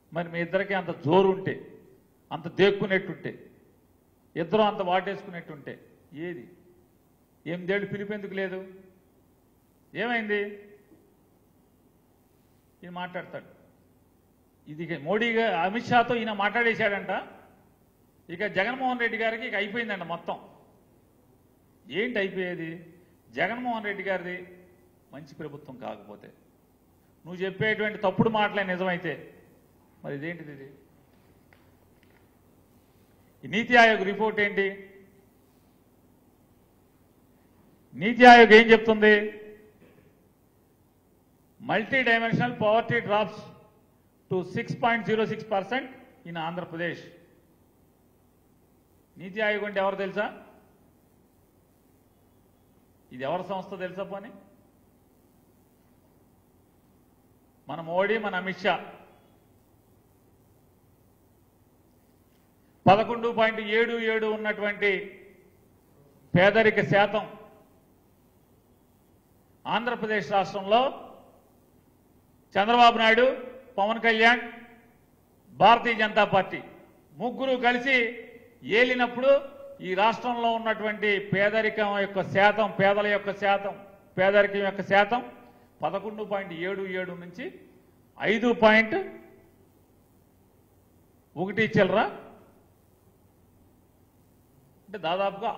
మరి మీ ఇద్దరికి అంత జోరు ఉంటే, అంత దేక్కునేట్టుంటే, ఇద్దరు అంత వాటేసుకునేట్టుంటే ఏది 8 ఏళ్ళు పిలిపెందుకు లేదు? ఏమైంది? ఈయన మాట్లాడతాడు. ఇది మోడీగా అమిత్ షాతో ఈయన మాట్లాడేశాడంట. ఇక జగన్మోహన్ రెడ్డి గారికి ఇక అయిపోయిందంట మొత్తం. ఏంటి అయిపోయేది? జగన్మోహన్ రెడ్డి గారిది మంచి ప్రభుత్వం కాకపోతే, నువ్వు చెప్పేటువంటి తప్పుడు మాటలే నిజమైతే మరి ఇదేంటిది? ఇది ఈ నీతి ఆయోగ్ రిపోర్ట్ ఏంటి? నీతి ఆయోగ్ ఏం చెప్తుంది? Multi dimensional poverty drops to 6.06% in Andhra Pradesh. NITI Aayog అంటే ఎవరు తెలుసా? ఇది ఎవరి సంస్థ తెలుసా? పోనీ మన మోడీ, మన అమిత్ షా 11.77 ఉన్నటువంటి పేదరిక శాతం ఆంధ్రప్రదేశ్ రాష్ట్రంలో చంద్రబాబు నాయుడు, పవన్ కళ్యాణ్, భారతీయ జనతా పార్టీ ముగ్గురు కలిసి ఏలినప్పుడు ఈ రాష్ట్రంలో ఉన్నటువంటి పేదరికం యొక్క శాతం, పేదల యొక్క శాతం, పేదరికం యొక్క శాతం 11.77 నుంచి 5.1 చిల్లర, అంటే దాదాపుగా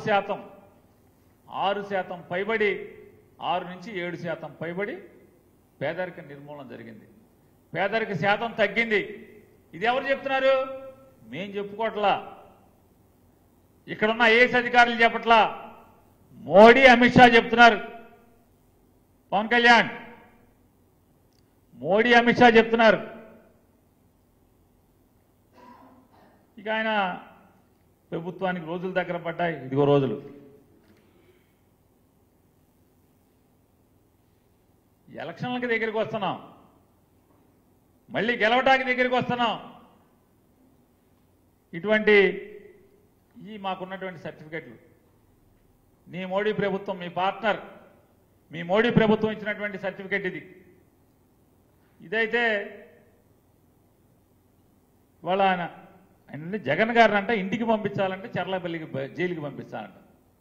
6% పైబడి, 6 నుంచి 7% పైబడి పేదరిక నిర్మూలన జరిగింది. పేదరిక శాతం తగ్గింది. ఇది ఎవరు చెప్తున్నారు? మేం చెప్పుకోవట్లా, ఇక్కడున్న ఐఏఎస్ అధికారులు చెప్పట్లా, మోడీ, అమిత్ షా చెప్తున్నారు. పవన్ కళ్యాణ్, మోడీ, అమిత్ షా చెప్తున్నారు. ఇక ఆయన ప్రభుత్వానికి రోజులు దగ్గర పడ్డాయి. ఇదిగో రోజులు. ఎలక్షన్లకి దగ్గరికి వస్తున్నాం, మళ్ళీ గెలవటానికి దగ్గరికి వస్తున్నాం. ఇటువంటి ఈ మాకున్నటువంటి సర్టిఫికెట్లు, నీ మోడీ ప్రభుత్వం, మీ పార్ట్నర్, మీ మోడీ ప్రభుత్వం ఇచ్చినటువంటి సర్టిఫికెట్ ఇది. ఇదైతే వాళ్ళ ఆయన జగన్ గారిని అంటే ఇంటికి పంపించాలంటే చర్లపల్లికి జైలుకి పంపించాలంట.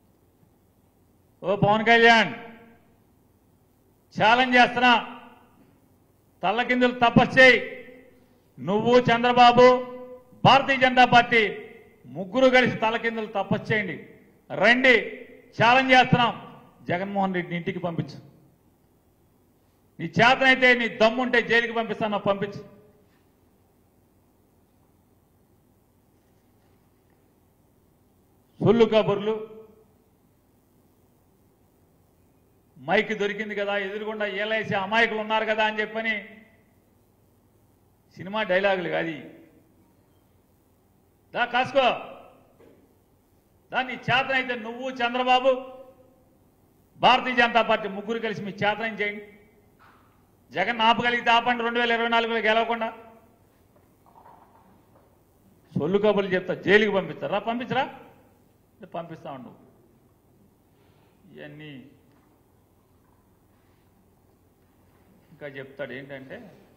ఓ పవన్ కళ్యాణ్, ఛాలెంజ్ చేస్తున్నా, తల్లకిందులు తపస్సు చేయి. నువ్వు, చంద్రబాబు, భారతీయ జనతా పార్టీ ముగ్గురు కలిసి తలకిందులు తపస్సు చేయండి. రండి, ఛాలెంజ్ చేస్తున్నాం. జగన్మోహన్ రెడ్డిని ఇంటికి పంపించు. నీ చేతనైతే, నీ దమ్ముంటే జైలుకి పంపిస్తాను, పంపించు. సొల్లు కబుర్లు, మైక్ దొరికింది కదా, ఎదురుగుండా ఏలేసి అమాయకులు ఉన్నారు కదా అని చెప్పని సినిమా డైలాగులు కాదు. దా కాసుకో, దాన్ని చేతనైతే నువ్వు, చంద్రబాబు, భారతీయ జనతా పార్టీ ముగ్గురు కలిసి మీ చేతనం చేయండి. జగన్ ఆపగలిగితే ఆపండి, 2024లో గెలవకుండా. సొల్లు కబుర్లు చెప్తా, జైలుకి పంపిస్తారా? పంపించరా? పంపిస్తా ఉండు. ఇవన్నీ ఇంకా చెప్తాడు ఏంటంటే